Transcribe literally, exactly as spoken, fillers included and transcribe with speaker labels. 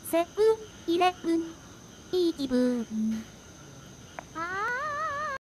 Speaker 1: セブンイレブン、いい気分。